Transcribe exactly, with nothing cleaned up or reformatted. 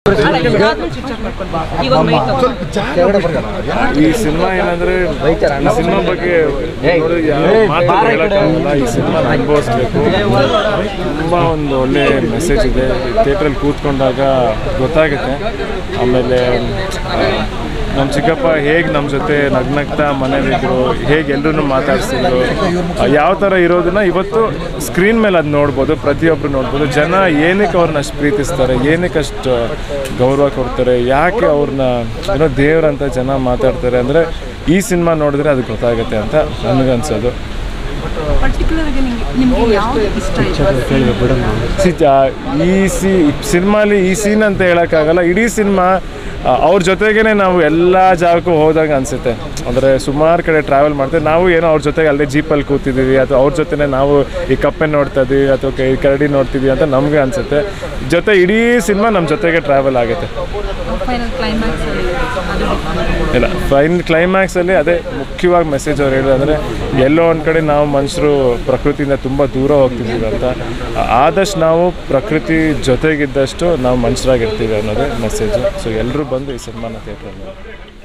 ಈ ಸಿನಿಮಾ ಏನಂದ್ರೆ ಈ ಸಿನಿಮಾ ಬಗ್ಗೆ ಮಾತಾಡೋಕ್ಕಾಗಲ್ಲ. ಈ ಸಿನಿಮಾ ಅನುಭವಿಸ್ಬೇಕು. ತುಂಬ ಒಂದು ಒಳ್ಳೆ ಮೆಸೇಜ್ ಇದೆ. ಥಿಯೇಟ್ರಲ್ಲಿ ಕೂತ್ಕೊಂಡಾಗ ಗೊತ್ತಾಗುತ್ತೆ. ಆಮೇಲೆ ನಮ್ಮ ಚಿಕ್ಕಪ್ಪ ಹೇಗೆ ನಮ್ಮ ಜೊತೆ ನಗ್ನಗ್ತಾ ಮನೇಲಿದ್ರು, ಹೇಗೆ ಎಲ್ಲರೂ ಮಾತಾಡ್ಸಿದ್ರು, ಯಾವ ಥರ ಇರೋದನ್ನ ಇವತ್ತು ಸ್ಕ್ರೀನ್ ಮೇಲೆ ಅದು ನೋಡ್ಬೋದು, ಪ್ರತಿಯೊಬ್ಬರು ನೋಡ್ಬೋದು. ಜನ ಏನಕ್ಕೆ ಅವ್ರನ್ನ ಅಷ್ಟು ಪ್ರೀತಿಸ್ತಾರೆ, ಏನಕ್ಕೆ ಅಷ್ಟು ಗೌರವ ಕೊಡ್ತಾರೆ, ಯಾಕೆ ಅವ್ರನ್ನ ಏನೋ ದೇವ್ರಂತ ಜನ ಮಾತಾಡ್ತಾರೆ ಅಂದರೆ ಈ ಸಿನಿಮಾ ನೋಡಿದ್ರೆ ಅದು ಗೊತ್ತಾಗುತ್ತೆ ಅಂತ ನನಗನ್ಸೋದು. ಈ ಸಿ ಸಿನಿಮಾಲಿ ಈ ಸೀನ್ ಅಂತ ಹೇಳೋಕ್ಕಾಗಲ್ಲ. ಇಡೀ ಸಿನಿಮಾ ಅವ್ರ ಜೊತೆಗೇ ನಾವು ಎಲ್ಲ ಜಾಗಕ್ಕೂ ಹೋದಾಗ ಅನಿಸುತ್ತೆ. ಅಂದರೆ ಸುಮಾರು ಕಡೆ ಟ್ರಾವೆಲ್ ಮಾಡ್ತೀವಿ ನಾವು, ಏನೋ ಅವ್ರ ಜೊತೆಗೆ ಅಲ್ಲೇ ಜೀಪಲ್ಲಿ ಕೂತಿದ್ದೀವಿ ಅಥವಾ ಅವ್ರ ಜೊತೆ ನಾವು ಈ ಕಪ್ಪೆ ನೋಡ್ತಾ ಇದ್ದೀವಿ ಅಥವಾ ಕೈ ಕರಡಿ ನೋಡ್ತಿದ್ದೀವಿ ಅಂತ ನಮಗೆ ಅನಿಸುತ್ತೆ. ಜೊತೆ ಇಡೀ ಸಿನಿಮಾ ನಮ್ಮ ಜೊತೆಗೆ ಟ್ರಾವೆಲ್ ಆಗುತ್ತೆ. ಇಲ್ಲ, ಫೈನಲ್ ಕ್ಲೈಮ್ಯಾಕ್ಸಲ್ಲಿ ಅದೇ ಮುಖ್ಯವಾಗಿ ಮೆಸೇಜ್ ಅವ್ರು ಹೇಳೋದಂದರೆ ಎಲ್ಲೋ ಒಂದು ಕಡೆ ನಾವು ಮನುಷ್ಯರು ಪ್ರಕೃತಿಯಿಂದ ತುಂಬ ದೂರ ಹೋಗ್ತಿದ್ದೀವಿ ಅಂತ. ಆದಷ್ಟು ನಾವು ಪ್ರಕೃತಿ ಜೊತೆಗಿದ್ದಷ್ಟು ನಾವು ಮನುಷ್ಯರಾಗಿರ್ತೀವಿ ಅನ್ನೋದೇ ಮೆಸೇಜು. ಸೊ ಎಲ್ಲರೂ ಬಂದು ಈ ಸಿನಿಮಾನ ಥಿಯೇಟ್ರಲ್ಲಿ